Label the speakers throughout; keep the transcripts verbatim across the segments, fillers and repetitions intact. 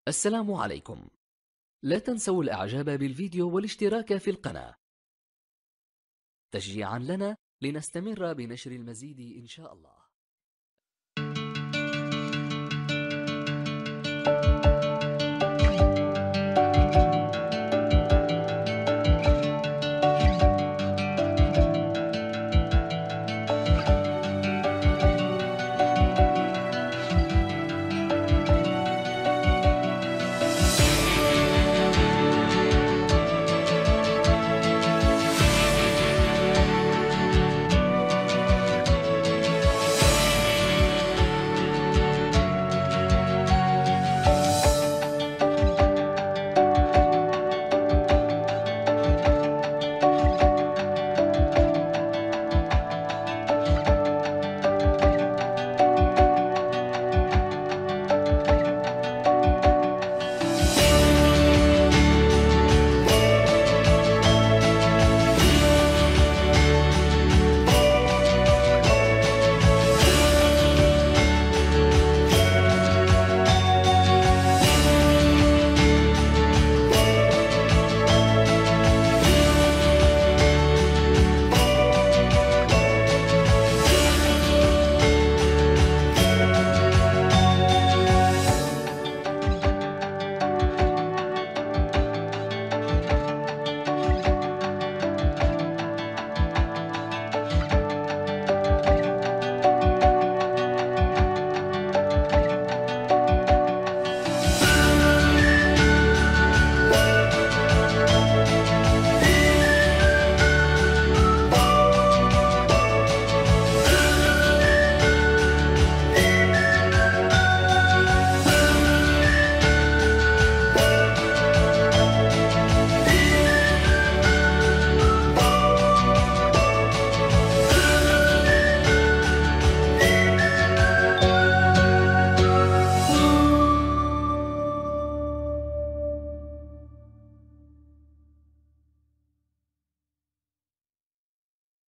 Speaker 1: السلام عليكم. لا تنسوا الإعجاب بالفيديو والاشتراك في القناة تشجيعا لنا لنستمر بنشر المزيد إن شاء الله.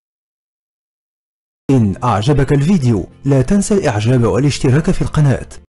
Speaker 2: إن أعجبك الفيديو لا تنسى الإعجاب والاشتراك في القناة.